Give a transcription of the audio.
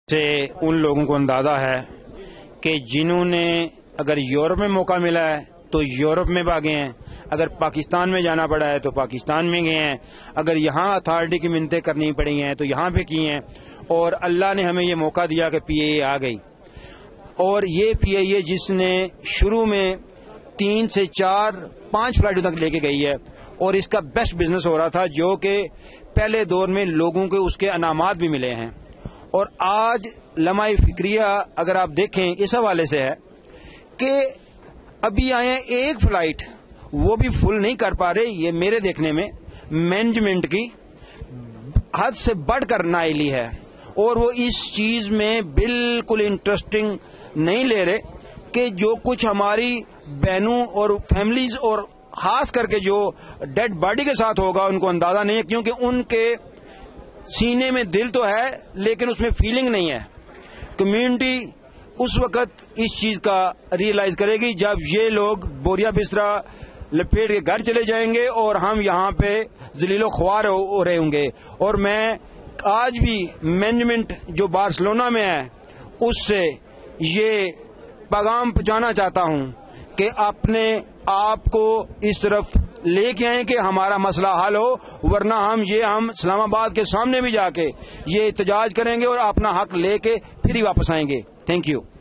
سے ان لوگوں کو اندازہ ہے کہ جنہوں نے اگر یورپ میں موقع ملا ہے تو یورپ میں بھاگے ہیں، اگر پاکستان میں جانا پڑا ہے تو پاکستان میں گئے ہیں، اگر یہاں اتھارٹی کی منتیں کرنی پڑی ہیں تو یہاں پہ کی ہیں، اور اللہ نے ہمیں یہ موقع دیا کہ پی اے اے آ گئی۔ اور یہ پی اے اے جس نے شروع میں 3 سے 4 5 فلائٹوں تک لے کے گئی ہے، اور اس کا بیسٹ بزنس ہو رہا تھا، جو کہ پہلے دور میں لوگوں کے اس کے انعامات بھی ملے ہیں۔ اور آج لمحہ فکریہ اگر آپ دیکھیں اس حوالے سے ہے کہ ابھی آئے ہیں ایک فلائٹ، وہ بھی فل نہیں کر پا رہے۔ یہ میرے دیکھنے میں مینجمنٹ کی حد سے بڑھ کر نااہلی ہے، اور وہ اس چیز میں بالکل انٹرسٹنگ نہیں لے رہے کہ جو کچھ ہماری بہنوں اور فیملیز اور خاص کر کے جو ڈیڈ باڈی کے ساتھ ہوگا ان کو اندازہ نہیں ہے، کیونکہ ان کے سینے میں دل تو ہے لیکن اس میں فیلنگ نہیں ہے۔ کمیونٹی اس وقت اس چیز کا ریئلائز کرے گی جب یہ لوگ بوریا بسترا لپیٹ کے گھر چلے جائیں گے اور ہم یہاں پہ ذلیل و خوار ہو رہے ہوں گے۔ اور میں آج بھی مینجمنٹ جو بارسلونا میں ہے اس سے یہ پیغام پہنچانا چاہتا ہوں کہ اپنے آپ کو اس طرف لے کے آئیں کہ ہمارا مسئلہ حل ہو، ورنہ ہم اسلام آباد کے سامنے بھی جا کے یہ احتجاج کریں گے اور اپنا حق لے کے پھر ہی واپس آئیں گے۔ Thank you.